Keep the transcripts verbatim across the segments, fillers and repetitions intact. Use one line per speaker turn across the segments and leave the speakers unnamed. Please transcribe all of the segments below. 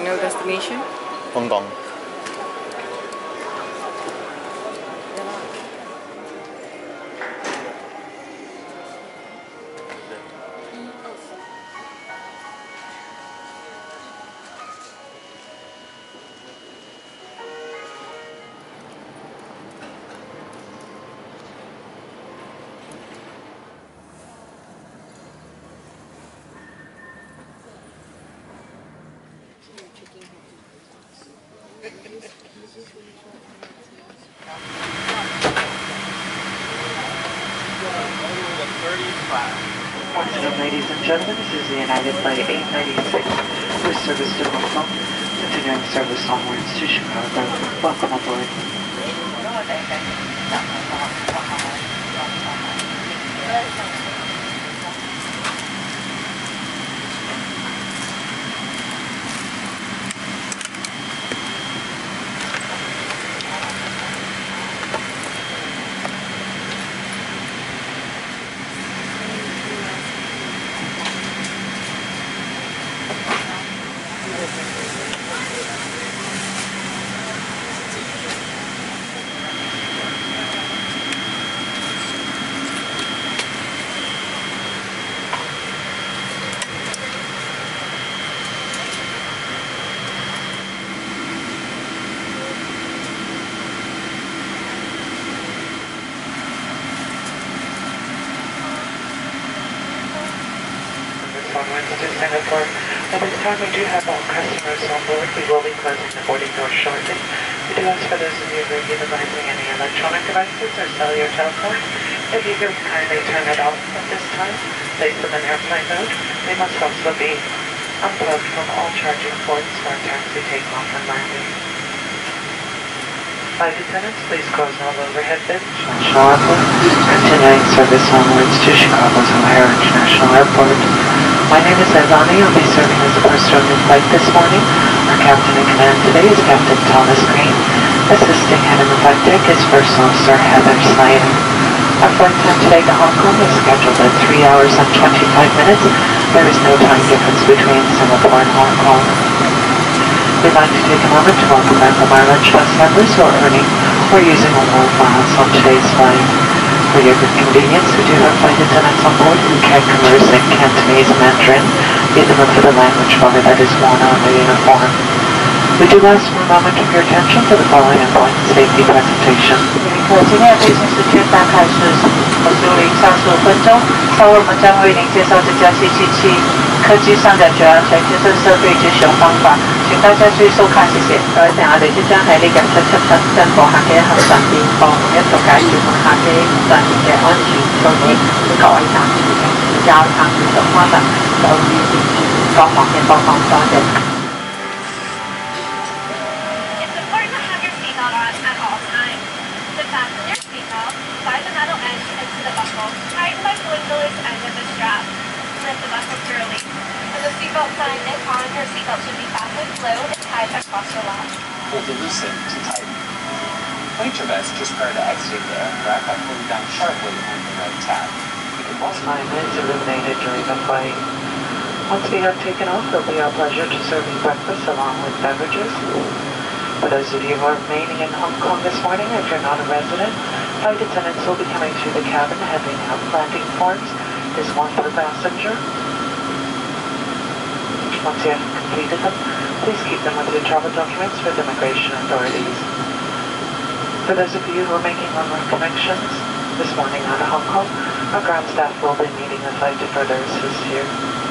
final destination?
Hong Kong.
Once again, ladies and gentlemen, this is the United Flight eight ninety-six with service to Hong Kong, continuing service onwards to Chicago. Welcome aboard. Onwards to Singapore. At this time, we do have all customers on board. We will be closing the boarding door shortly. We do ask for those of you who are utilizing any electronic devices or cellular telephones, if you could kindly turn it off at this time, place them in airplane mode. They must also be unplugged from all charging ports for taxi takeoff and landing. Flight attendants, please close all overhead bins. Charlotte, continuing service onwards to Chicago's O'Hare International Airport. My name is Azani. I'll be serving as the first on the flight this morning. Our captain in command today is Captain Thomas Green. Assisting head of the flight deck is First Officer Heather Snyder. Our flight time today to Hong Kong is scheduled at three hours and twenty-five minutes. There is no time difference between Singapore and Hong Kong. We'd like to take a moment to welcome back the mileage bus members who are earning or using award miles on today's flight. For your convenience, we do have flight attendants on board who can converse in Cantonese and Mandarin, either for the language bar that is worn on the uniform. We do ask for a moment of your attention to the following important safety presentation.
今天的飞行时间大概是十五零三十五分钟，稍后我们将为您介绍这架七七七客机上的主要安全监测设备及使用方法，请大家注意收看，谢謝。各位乘客，我哋即將喺呢架七七七登陸客機向上邊放一度介紹客機上面嘅安全措施，各位乘客請交撐住上方啦，留意各項嘅播放多謝。
Slide the metal edge into the buckle, tighten by pulling the loose end of the strap. Lift the buckle to release. For the seatbelt sign and on, your seatbelt should be fastened low and tied across your lap.
Pull to loosen to tighten. Point your vest just prior to exiting the aircraft by pulling down sharply on the right tab.
Time is illuminated during the flight. Once we have taken off, it will be our pleasure to serve you breakfast along with beverages. For those of you who are remaining in Hong Kong this morning, if you're not a resident, flight attendants will be coming through the cabin handing out landing forms. There's one per passenger. Once you have completed them, please keep them with your travel documents with immigration authorities. For those of you who are making on-route connections this morning out of Hong Kong, our ground staff will be meeting the flight to further assist you.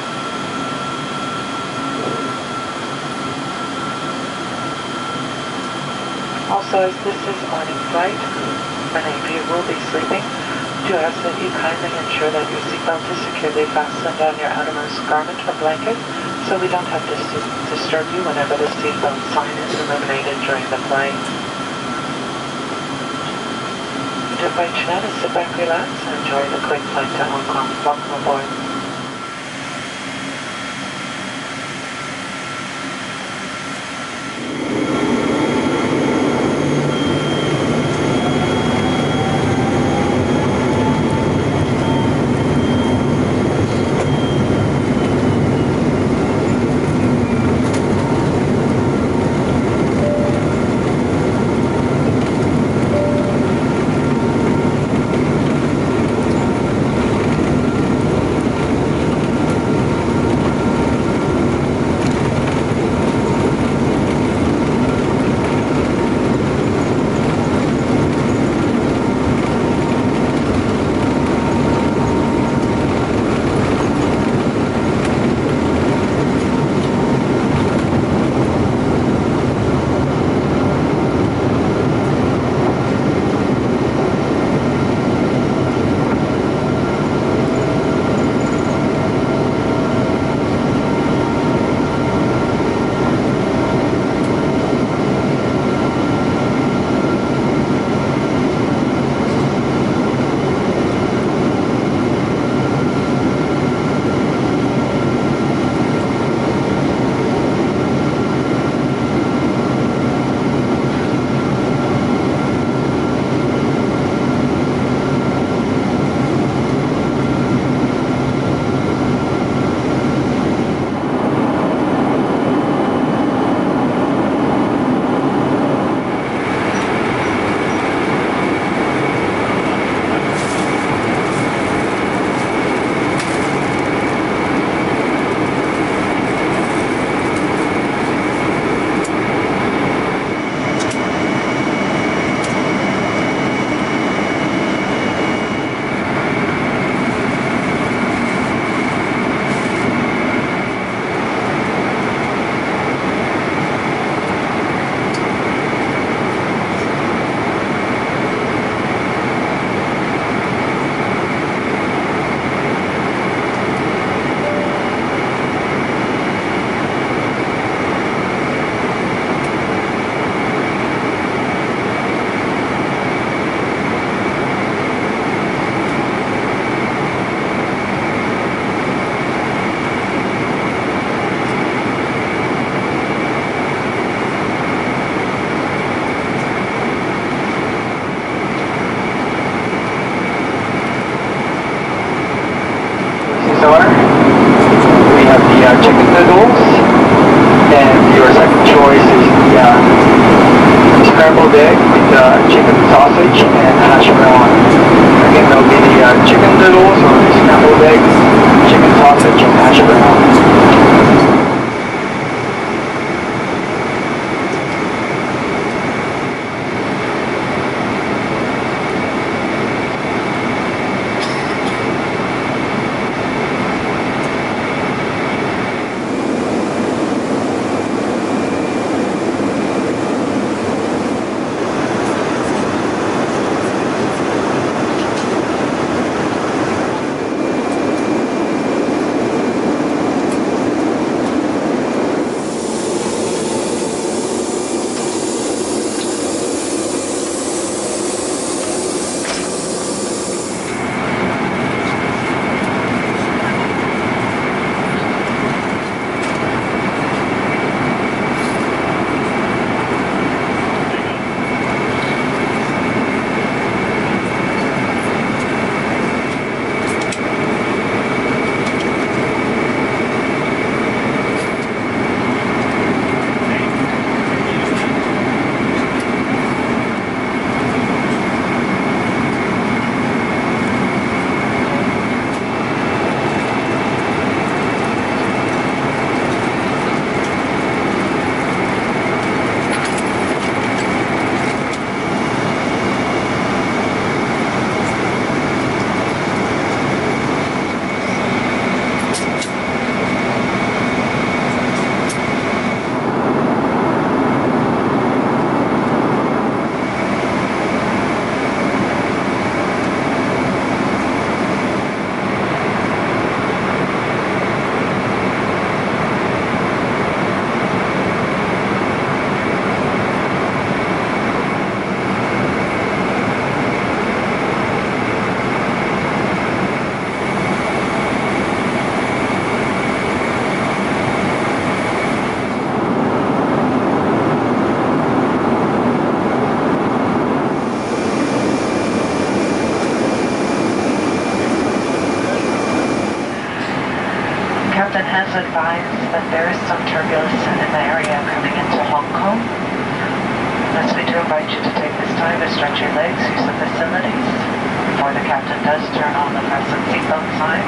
Also, as this is a morning flight, many of you will be sleeping. Do ask that you kindly ensure that your seatbelt is securely fastened on your outermost garment or blanket, so we don't have to disturb you whenever the seatbelt sign is illuminated during the flight. To invite you now to sit back, relax, and enjoy the quick flight to Hong Kong. Welcome aboard.
egg with uh, chicken sausage and hash brown. Again, there'll be the uh, chicken noodles on scrambled eggs, chicken sausage, and hash brown.
Captain has advised that there is some turbulence in the area coming into Hong Kong. Thus, we do invite you to take this time to stretch your legs, use the facilities, before the captain does turn on the fasten seatbelt sign.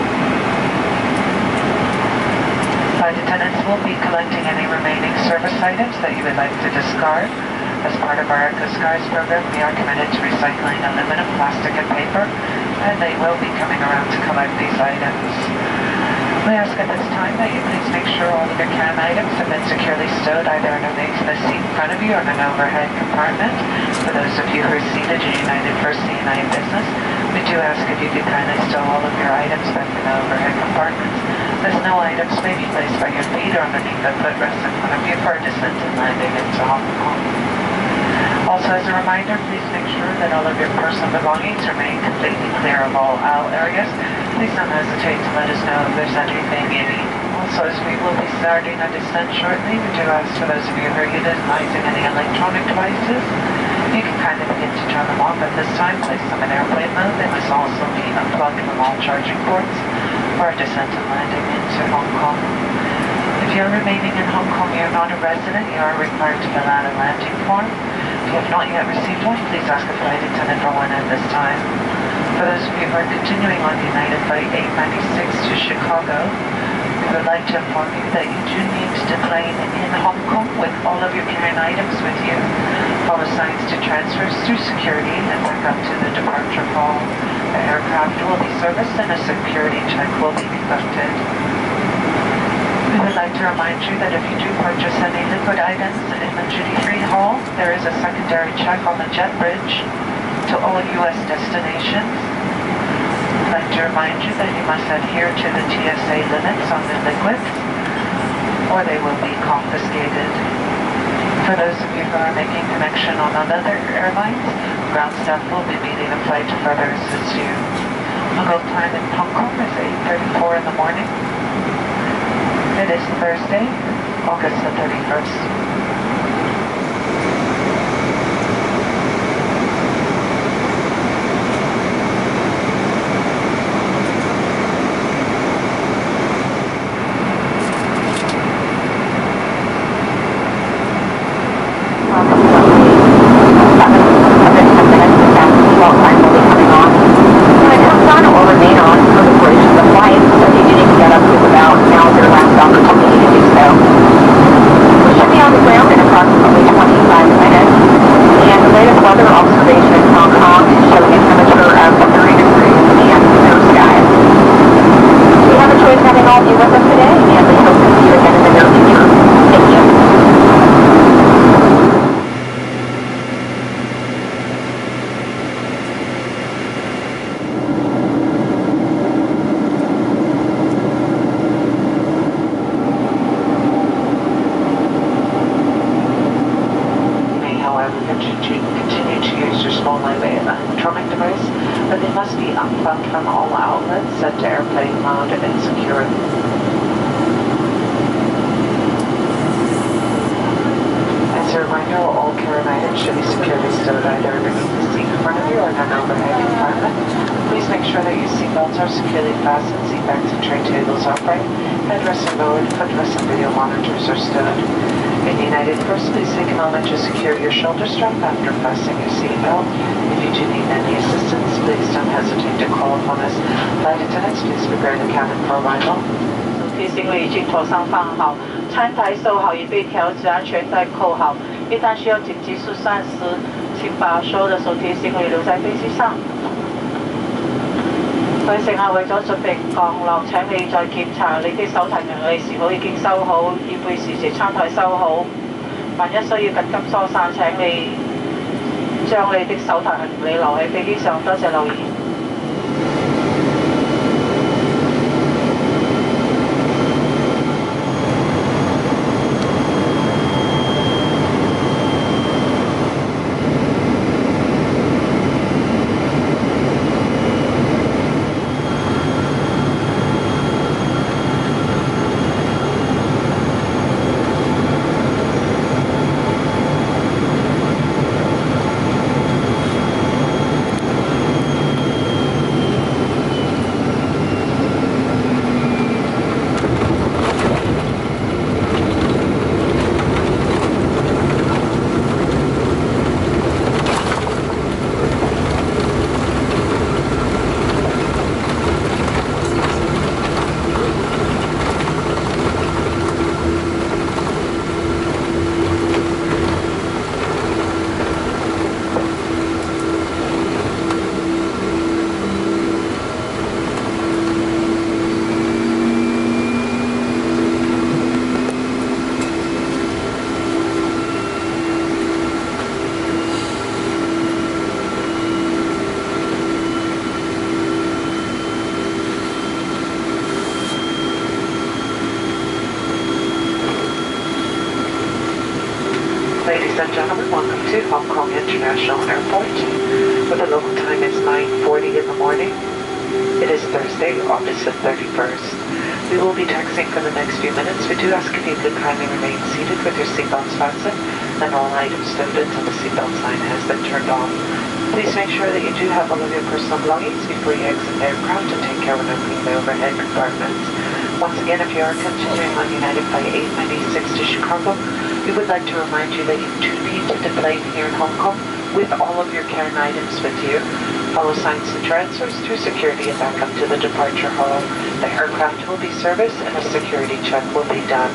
Flight attendants will be collecting any remaining service items that you would like to discard. As part of our Eco Skies program, we are committed to recycling aluminum, plastic, and paper, and they will be coming around to collect these items. We ask at this time that you please make sure all of your can items have been securely stowed either underneath the seat in front of you or in an overhead compartment. For those of you who are seated in United First and United Business, we do ask if you could kindly stow all of your items back in the overhead compartments, as no items may be placed by your feet or underneath the footrest in front of you for a descent and landing into Hong Kong. Also, as a reminder, please make sure that all of your personal belongings remain completely clear of all aisle areas. Please don't hesitate to let us know if there's anything you need. Also, as we will be starting our descent shortly, we do ask for those of you who are utilizing any electronic devices, you can kindly begin to turn them off at this time, place them in airplane mode. They must also be unplugged from all charging ports for our descent and landing into Hong Kong. If you're remaining in Hong Kong, you're not a resident, you are required to fill out a landing form. If you have not yet received one, please ask a flight attendant for one at this time. For those of you who are continuing on United Flight eight ninety-six to Chicago, we would like to inform you that you do need to deplane in Hong Kong with all of your carrying items with you. Follow signs to transfers through security and back up to the departure hall. The aircraft will be serviced and a security check will be conducted. We would like to remind you that if you do purchase any liquid items in the duty-free hall, there is a secondary check on the jet bridge to all U S destinations. I'd like to remind you that you must adhere to the T S A limits on the liquids, or they will be confiscated. For those of you who are making connection on another airlines, ground staff will be meeting a flight to further assist you. Local time in Hong Kong is eight thirty-four in the morning. It is Thursday, August the thirty-first.
Welcome.
applicant should continue to use your small lightweight electronic device, but they must be unplugged from all outlets, set to airplane mode, and secured. As a reminder, all carry items should be securely stowed either underneath the seat in front of you or in an overhead compartment. Please make sure that your seatbelts are securely fastened, seatbacks and tray tables upright, headrests are lowered, footrests and video monitors are stowed. In United First, please take a moment to secure your shoulder strap after fastening your seatbelt. If you do need any assistance, please don't hesitate to call upon us. Flight attendants, please prepare the cabin for arrival.
手提行李已经妥善放好，餐台收好，已被调整，安全带扣好。一旦需要紧急疏散时，请把所有的手提行李留在飞机上。各位乘客為咗準備降落，請你再檢查你的手提行李是否已經收好，椅背時時餐台收好。萬一需要緊急疏散，請你將你的手提行李留喺飛機上。多謝留意。Ladies and gentlemen, welcome to Hong Kong International Airport, where the local time is nine forty in the morning. It is Thursday, August the thirty-first. We will be taxiing for the next few minutes. We do ask if you could kindly remain seated with your seatbelts fastened and all items stowed until the seatbelt sign has been turned off. Please make sure that you do have all of your personal belongings before you exit the aircraft and take care when opening the overhead compartments. Once again, if you are continuing on United Flight eight ninety-six to Chicago, we would like to remind you that you do need to deplane here in Hong Kong with all of your carrying items with you. Follow signs and transfers through security and back up to the departure hall. The aircraft will be serviced and a security check will be done.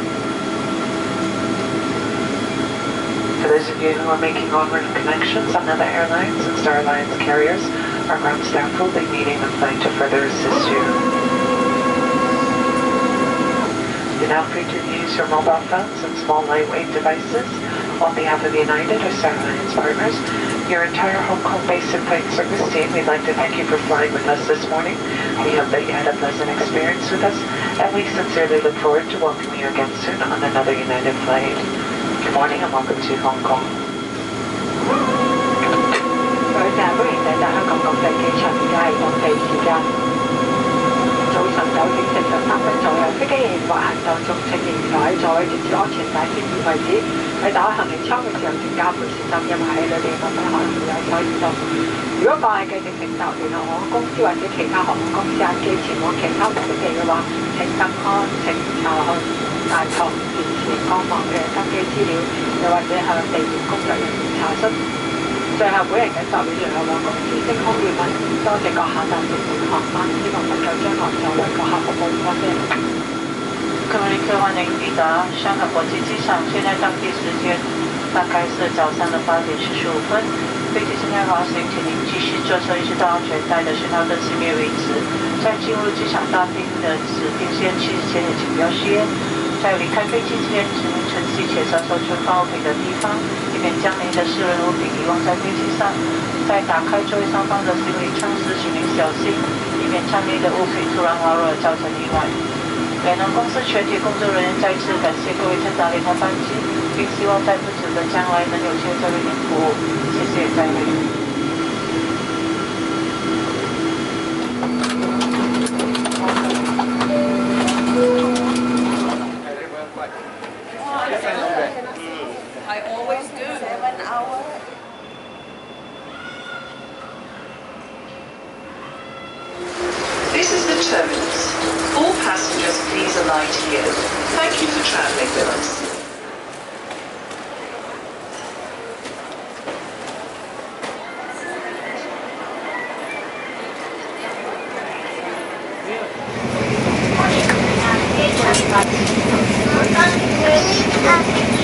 For those of you who are making onward connections on other airlines and Star Alliance carriers, our ground staff will be meeting the flight to further assist you. You're now free to use your mobile phones and small lightweight devices. On behalf of United or Star Alliance partners, your entire Hong Kong basic flight service team, we'd like to thank you for flying with us this morning. We hope that you had a pleasant experience with us, and we sincerely look forward to welcoming you again soon on another United flight. Good morning and welcome to Hong Kong. 各位乘客，歡迎抵達香港國際機場，而家係當地時間早晨九點四十三分左右。飛機仍滑行當中，請仍然留喺座位直至安全帶顯示為止。喺打開行李艙嘅時候，請加倍小心，因為喺裏邊物品可能會有所移動。如果講係繼續乘搭聯合航空公司或者其他航空公司客機前往其他目的地嘅話，請登安請查看大堂電視光幕嘅登機資料，又或者向地面工作人員查詢。最後，本人謹代表聯合航空公司的空運問，多謝閣下搭乘本航班，希望能夠將來作為閣下服務。多謝。各位客歡迎抵達香港國際機場，現在當地時間大概是早上的八點四十五分。飛機正在滑行，請您繼續坐車一直到安全帶的信號燈熄滅為止。在進入機場大廳的指定吸煙區前，也請不要吸煙。在離開飛機前，請您珍惜且扫扫存放物品的地方，以免將您的私人物品遺忘在飛機上。在打開座位上方的行李艙時，請您小心，以免將您的物品突然滑落造成意外。联航公司全体工作人员再次感谢各位乘搭联合班机， 并希望在不久的将来能有效在为您服务。谢谢，再会。
I always do. Seven hours.
This is the terminus. All passengers please alight here. Thank you for travelling with us.
Thank you.